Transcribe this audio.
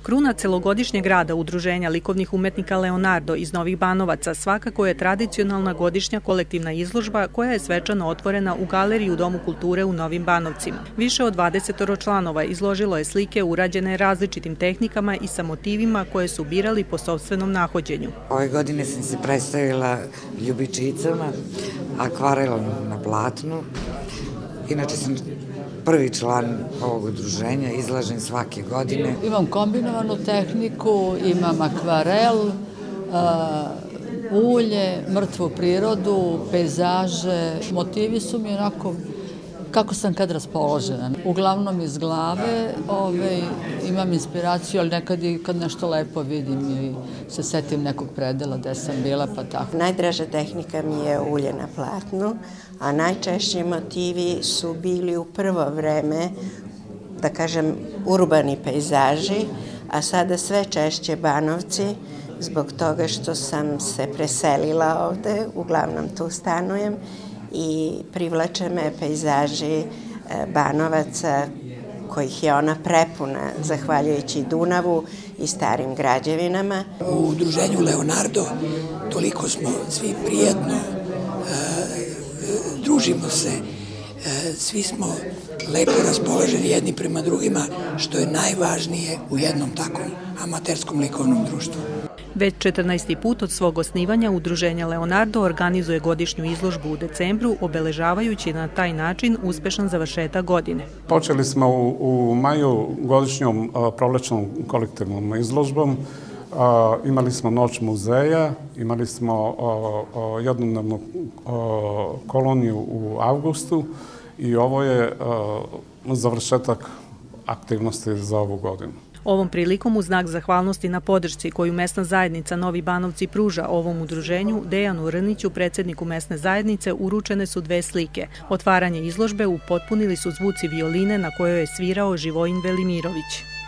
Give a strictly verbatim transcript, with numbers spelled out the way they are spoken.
Kruna celogodišnjeg rada Udruženja likovnih umetnika Leonardo iz Novih Banovaca svakako je tradicionalna godišnja kolektivna izložba koja je svečano otvorena u galeriji u Domu kulture u Novim Banovcima. Više od dvadesetoro članova izložilo je slike urađene različitim tehnikama i sa motivima koje su birali po sopstvenom nahođenju. Ove godine sam se predstavila ljubičicama, akvarelom na platnu. Inače sam prvi član ovog udruženja, izlažem svake godine. Imam kombinovanu tehniku, imam akvarel, ulje, mrtvu prirodu, pejzaže. Motivi su mi onako kako sam kad raspoložena. Uglavnom iz glave imam inspiraciju, ali nekad i kad nešto lepo vidim ili se setim nekog predela gde sam bila, pa tako. Najdraža tehnika mi je ulje na platnu, a najčešći motivi su bili u prvo vreme, da kažem, urbani pejzaži, a sada sve češće Banovci, zbog toga što sam se preselila ovde, uglavnom tu stanujem, i privlače me pejzaži Banovaca, kojih je ona prepuna, zahvaljujući Dunavu i starim građevinama. U udruženju Leonardo toliko smo svi prijetno, družimo se, svi smo lepo raspoloženi jedni prema drugima, što je najvažnije u jednom takvom amaterskom likovnom društvu. Već četrnaesti put od svog osnivanja Udruženje Leonardo organizuje godišnju izložbu u decembru, obeležavajući na taj način uspešan završetak godine. Počeli smo u maju godišnjom prolećnom kolektivnom izložbom. Imali smo Noć muzeja, imali smo jednodnevnu koloniju u avgustu i ovo je završetak aktivnosti za ovu godinu. Ovom prilikom u znak zahvalnosti na podršci koju mesna zajednica Novi Banovci pruža ovom udruženju, Dejanu Rniću, predsjedniku mesne zajednice, uručene su dve slike. Otvaranje izložbe upotpunili su zvuci violine na kojoj je svirao Živojin Velimirović.